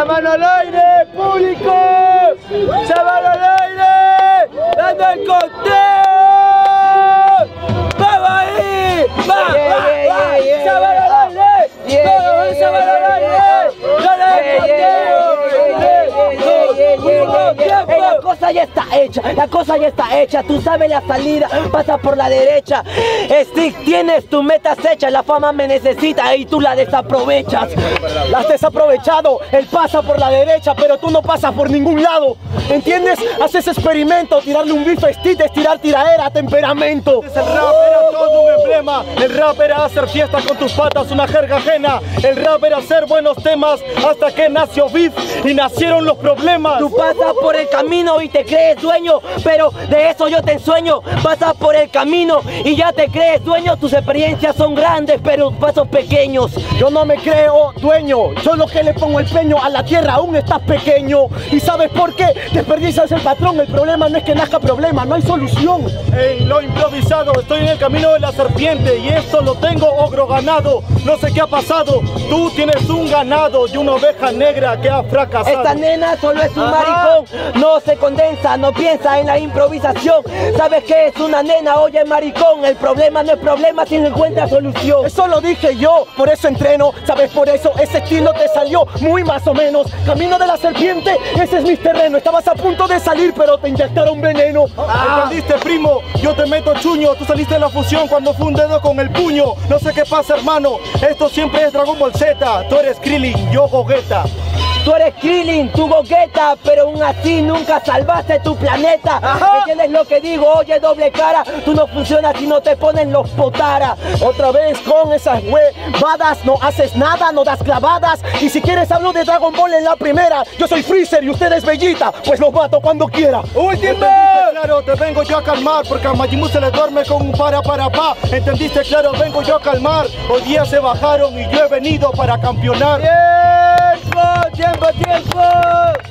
la mano al aire, público. ¡La mano al aire! ¡Dando el conteo! ¡Vamos ahí! ¡Va! ¡Se va al aire! ¡Vamos, se va al aire! ¡Dale el conteo! La cosa ya está hecha, la cosa ya está hecha. Tú sabes la salida, pasa por la derecha. Stick, tienes tus metas hechas. La fama me necesita y tú la desaprovechas. La has desaprovechado. Él pasa por la derecha, pero tú no pasas por ningún lado. ¿Entiendes? Haces experimento. Tirarle un bife a Stick es tirar tiraera, temperamento. El rap era todo un emblema. El rap era hacer fiesta con tus patas, una jerga ajena. El rap era hacer buenos temas hasta que nació Beef y nacieron los problemas. Tú pasas por el camino y te crees dueño, pero de eso yo te ensueño. Pasas por el camino y ya te crees dueño. Tus experiencias son grandes, pero pasos pequeños. Yo no me creo dueño, solo que le pongo el peño a la tierra, aún estás pequeño. ¿Y sabes por qué? Desperdicias el patrón. El problema no es que nazca problema, no hay solución. En lo improvisado, estoy en el camino de la serpiente y esto lo tengo ogro ganado. No sé qué ha pasado, tú tienes un ganado y una oveja negra que ha fracasado. Esta nena solo es un maricón, no se condensa, no piensa en la improvisación. ¿Sabes qué es una nena? Oye, maricón, el problema no es problema si no encuentra solución. Eso lo dije yo, por eso entreno. ¿Sabes? Por eso ese estilo te salió muy más o menos. Camino de la serpiente, ese es mi terreno. Estabas a punto de salir, pero te inyectaron veneno. ¿Entendiste, primo? Yo te meto chuño. Tú saliste de la fusión cuando fue un dedo con el puño. No sé qué pasa, hermano. Esto siempre es Dragon Ball Z. Tú eres Krillin, yo Gogeta. Tú eres Krillin, tu Gogeta, pero aún así nunca salvaste tu planeta. ¿Entiendes lo que digo? Oye, doble cara, tú no funcionas si no te ponen los potara. Otra vez con esas huevadas, no haces nada, no das clavadas. Y si quieres hablo de Dragon Ball en la primera. Yo soy Freezer y usted es Bellita, pues los mato cuando quiera. ¡Último! Claro, te vengo yo a calmar, porque a Majin Buu se le duerme con un pa. ¿Entendiste? Claro, vengo yo a calmar. Hoy día se bajaron y yo he venido para campeonar. ¡Tiempo! ¡Tiempo!